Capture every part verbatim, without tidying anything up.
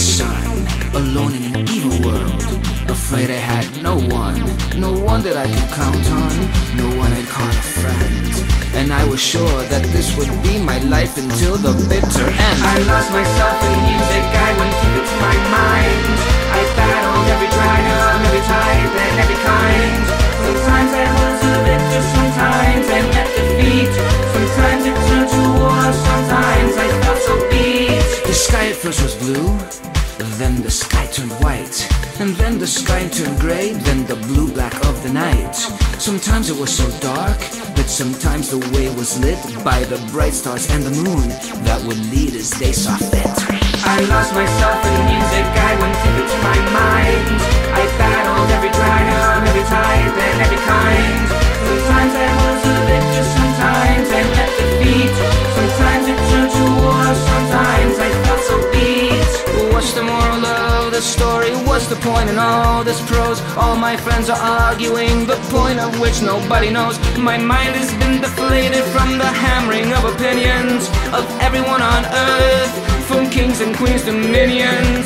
son, alone in an evil world. Afraid I had no one, no one that I could count on, no one I'd call a friend. And I was sure that this would be my life until the bitter end. I lost myself in music, I wouldn't keep it to my mind. I battled every dragon, every type and every kind. Sometimes I was a victor, sometimes I met defeat. Sometimes it turned to war, sometimes I felt so beat. The sky at first was blue, then the sky turned white, and then the sky turned grey, then the blue-black of the night. Sometimes it was so dark, but sometimes the way was lit by the bright stars and the moon that would lead as they saw fit. I lost myself in music, I wouldn't keep it to my mind. I battled every dragon, every type and every kind. Sometimes I was a victor, sometimes I met defeat. Sometimes it turned to war, sometimes I felt so beat. What's the moral of the story? What's the point in all this prose? All my friends are arguing, the point of which nobody knows. My mind has been deflated from the hammering of opinions of everyone on earth, from kings and queens to minions.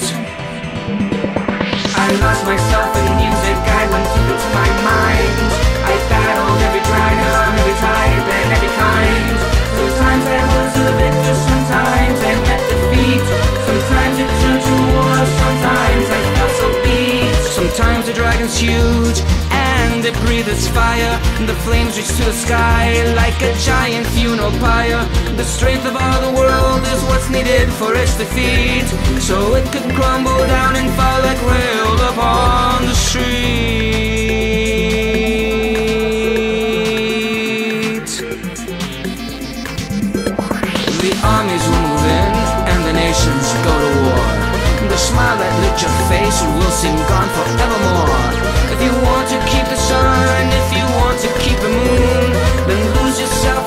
I lost myself in music, I wouldn't keep it to my mind. I battled every dragon, every type and every kind. Sometimes I was a victor, sometimes I met defeat. Sometimes it turned to war, sometimes I felt so beat. Sometimes the dragon's huge and it breathes fire. The flames reach to the sky like a giant funeral pyre. The strength of all the world is what's needed for its defeat, so it could crumble down and fall like rail upon the street. The armies will move in and the nations go to war. The smile that lit your face will seem gone forevermore. If you want to keep the sun, if you want to keep the moon, then lose yourself